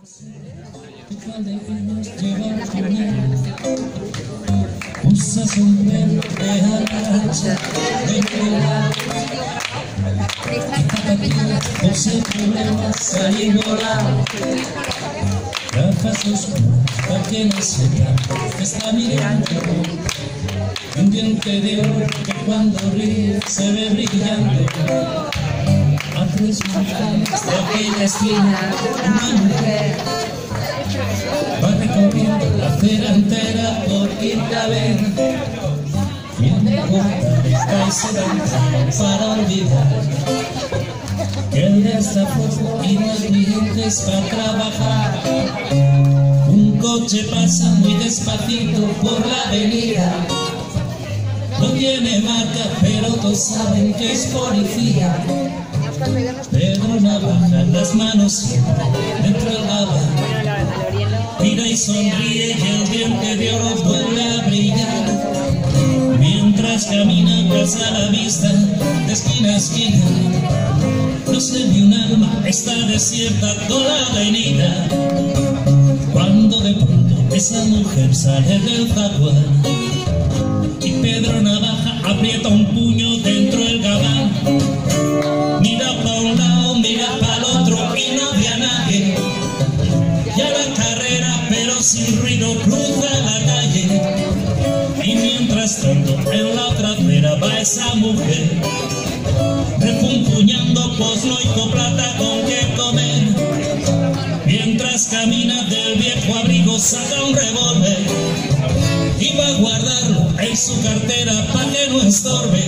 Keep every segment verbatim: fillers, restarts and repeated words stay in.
Usa sombrero de aracha de volar, por sin problemas salir volar, gafas oscuras para que no sepa que está mirando, un diente de oro que cuando ríe se ve brillando. A tres montañas de aquella esquina una mujer va recorriendo la acera entera por quinta vez. Bien me importa esta sedentaria para olvidar que el de esta foto y los clientes para trabajar. Un coche pasa muy despacito por la avenida, no tiene marca pero todos saben que es policía. Pedro Navaja, las manos siempre dentro del gabán, mira y sonríe y el diente de oro vuelve a brillar. Mientras camina pasa la vista de esquina a esquina, no se ve un alma, está desierta toda la avenida. Cuando de pronto esa mujer sale del zaguán y Pedro Navaja aprieta un puño dentro del gabán. Mira pa' un lado, mira pa' el otro y no ve a nadie. Ya la carrera pero sin ruido cruza la calle. Y mientras tanto en la otra acera va esa mujer refunfuñando posno y coplata con que comer. Mientras camina del viejo abrigo saca un revólver y va a guardarlo en su cartera pa' que no estorbe.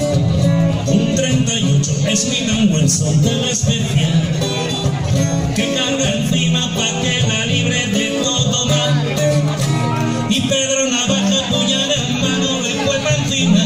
Un treinta y ocho Smith and Wesson de la especial que carga encima pa' que la libre de todo mal. Y Pedro Navaja, puñal en mano, le cuelga encima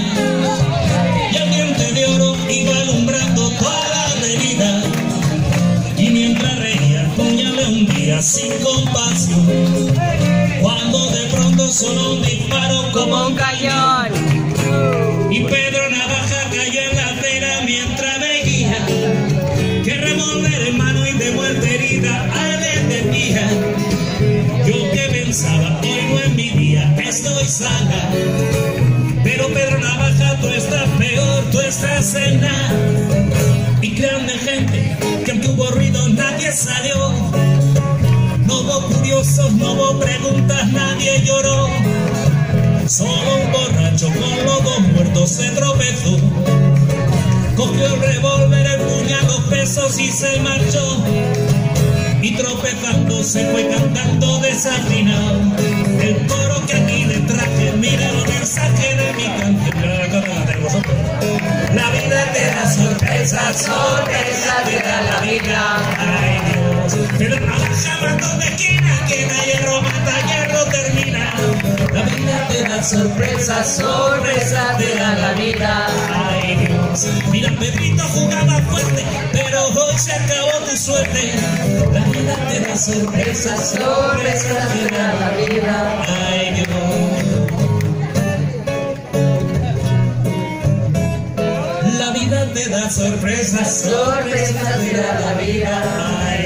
y el diente de oro iba alumbrando toda la avenida. Y mientras reía, el puñal le hundía sin compasión, cuando de pronto sonó un disparo como un cañón. Y Pedro Navaja cayó en la acera mientras veía que revólver en mano y de muerte herida a él le decía: yo que pensaba, hoy no es mi día, estoy sana. Pero Pedro Navaja, tú estás peor, tú estás en nada. Y créanme gente, que aunque hubo ruido nadie salió, no hubo curiosos, no hubo preguntas, nadie lloró. Solo un borracho con los dos muertos se tropezó, cogió el revólver, el puñal, los pesos y se marchó. Y tropezando se fue cantando desafinado el coro que aquí le traje. Mira el mensaje de mi canción. Mira la cámara de vosotros. La vida te da sorpresas, sorpresas te da la vida. Ay Dios, pero Navaja mató de esquina, que hierro mata, hierro termina. La vida te da sorpresas, sorpresas te da la vida. Ay Dios, mira Pedrito jugaba fuerte, pero hoy se acabó tu suerte. La vida te da sorpresas, sorpresas te da la vida. Ay Dios. La vida te da sorpresas, sorpresas te da la vida. Ay,